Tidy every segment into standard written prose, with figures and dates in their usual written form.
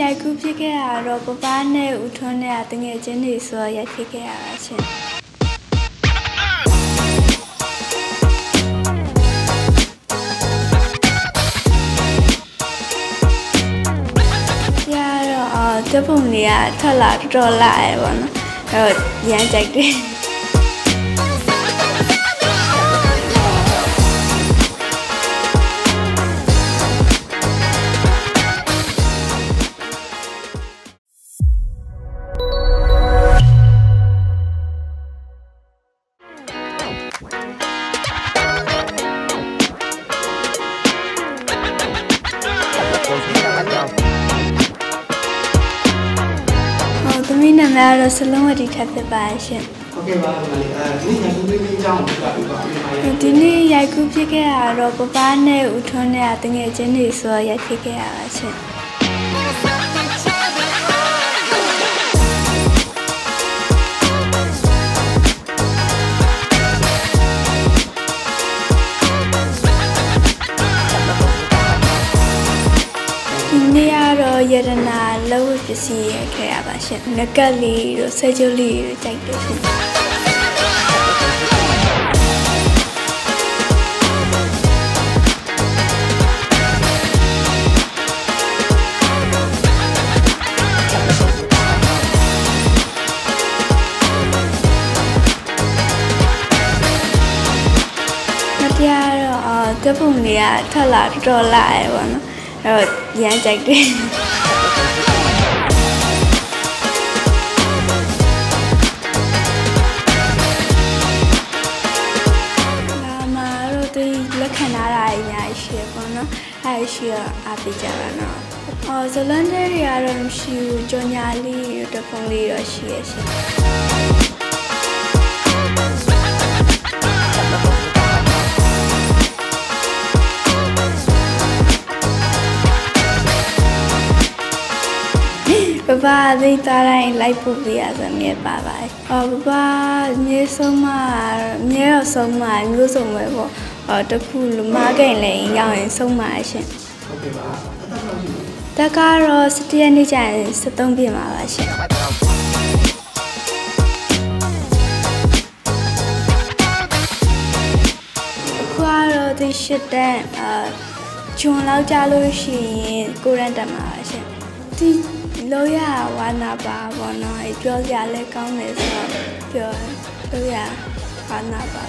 ရိုက်ကူးဖြစ်ခဲ့တာတော့ပပနဲ့ဦးထွန်းနဲ့တငယ်ချင်းတွေဆိုရိုက်ဖြစ်ခဲ့ရတာရှင်တပုံလေးကထွက်လာတော်လာရပါတော့အဲ့တော့ရမ်းကြိုက်တယ်သမီးနာမည်ကတော့စလုံးဝတီထပ်ဖြစ်ပါရှင်။ဟုတ်ကဲ့ပါဒီနေ့ရိုက်ကူးလေးအကြောင်းကိုပြပါဦး။ဒီနေ့ရိုက်ကူးဖြစ်ခဲ့တာတော့ပပနဲ့ဦးထွန်းနဲ့တငယ်ချင်းတွေဆိုရိုက်ဖြစ်ခဲ့ရပါရှင်။နေရတော့ရတနာလောဝပစ္စည်းရခဲ့ရပါရှင်ငကက်လေးတို့ဆဲကျိုးလေးတို့ကြိုက်တယ်ရှင်တရားတော့တပုံလေးကထွက်လာတော်လာရပါတော့အဲ့တော့ရမ်းကြိုက်တယ်လက်ခံရတာအများကြီးရှိပေါ့နော်အဲ့ရှိတော့အားပေးကြပါနော်ဇလန်တွေကတော့မရှိဘူးကြော်ညာလေးတဖုံလေးတော့ရှိရရှင်ပပသေးတာတိုင်းလိုက်ပို့ပြရဆိုမြဲပါပါတယ်ပပမြဲဆုံးမမြဲတော့ဆုံးမမျိုးစုံပဲပေါ့တခုလူမကိန်လည်းရောက်ရင်ဆုံးပါရှင်ဟုတ်ကဲ့ပါတက်ကတော့7ရက်နေ့ကျရင်73ပြည့်မှာပါရှင်ခွာတော့ဒီ8တန်းဂျွန်လောက်ကြလို့ရှိရင်ကိုရန်တက်မှာပါရှင်ဒီလောရဝါနာပါဘောနော်ပြောကြလဲကောင်းတယ်ဆိုတော့ပြောလောရဝါနာပါ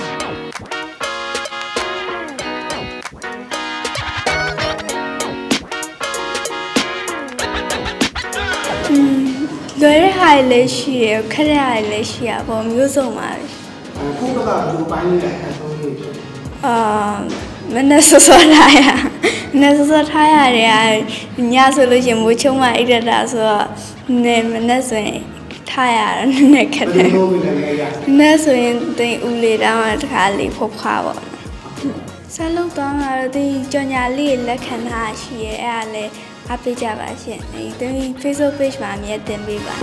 လွယ်တဲ့ဟာလည်းရှိရခက်တဲ့ဟာလည်းရှိရပေါ့မျိုးစုံပါပဲခုကဒီပိုင်းလေးအဆုံးလေးဖြစ်မနေ့စောစောထားရမနေ့စောစောထားရတယ်ညဆိုလို့ရှင်မိုးချုံမအိတ်ရတာဆိုတော့နေမနေ့ဆိုရင်ထားရနည်းနည်းခက်တယ်မနေ့ဆိုရင်တင်ဦးလေးတောင်းတခါလေးဖုတ်ခါပေါ့ဆက်လုပ်သွားမှာတော့ဒီကြော်ညာလေးလက်ခံထားရှိရဲအဲ့ဒါလည်းအားပေးကြပါရှင်ဒီ Facebook page မှာအမြဲတင်ပေးပါ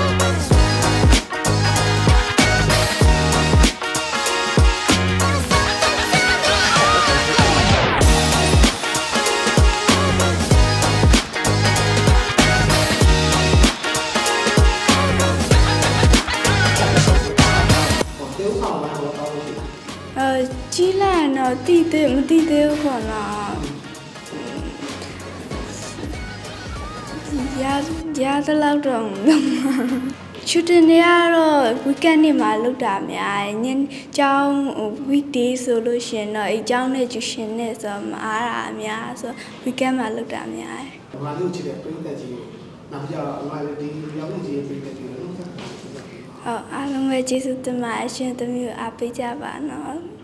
ကြီးလာတော့တိသေးမတိသေးဘူးခေါ်တော့ရတဲ့လောက်တော့ချူတင်နေရတော့ weekend နေ့မှာလောက်တာများညကျောင်း weekday ဆိုလို့ရှင်တော့အဲကျောင်းနဲ့ကျူရှင်နဲ့ဆိုမအားတာအများဆို weekend မှာလောက်တာများတယ်။ဘာလို့ချစ်တဲ့ပြည်သက်ကြီးနောက်ကြတော့အမလေးဒီရောက်နေကြီးပြည်သက်ကြီးလို့အားလုံးပဲကျေးဇူးတင်ပါတယ်ရှင်သမီးကိုအားပေးကြပါနော်။